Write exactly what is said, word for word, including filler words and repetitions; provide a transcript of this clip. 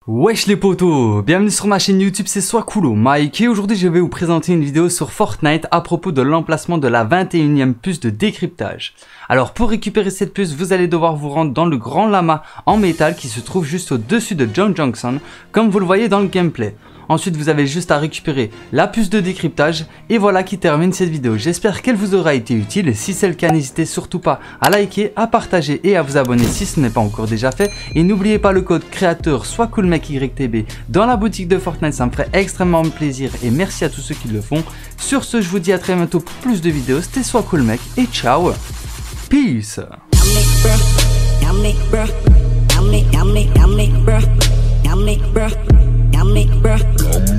Wesh les potos, bienvenue sur ma chaîne YouTube, c'est Swakulo Mike et aujourd'hui je vais vous présenter une vidéo sur Fortnite à propos de l'emplacement de la vingt et unième puce de décryptage. Alors pour récupérer cette puce, vous allez devoir vous rendre dans le grand lama en métal qui se trouve juste au-dessus de John Johnson, comme vous le voyez dans le gameplay. Ensuite vous avez juste à récupérer la puce de décryptage et voilà qui termine cette vidéo. J'espère qu'elle vous aura été utile et si c'est le cas n'hésitez surtout pas à liker, à partager et à vous abonner si ce n'est pas encore déjà fait. Et n'oubliez pas le code créateur SwacoolMecYTB dans la boutique de Fortnite, ça me ferait extrêmement plaisir et merci à tous ceux qui le font. Sur ce je vous dis à très bientôt pour plus de vidéos, c'était Swacoolmec et ciao, peace. Yummy, bruh.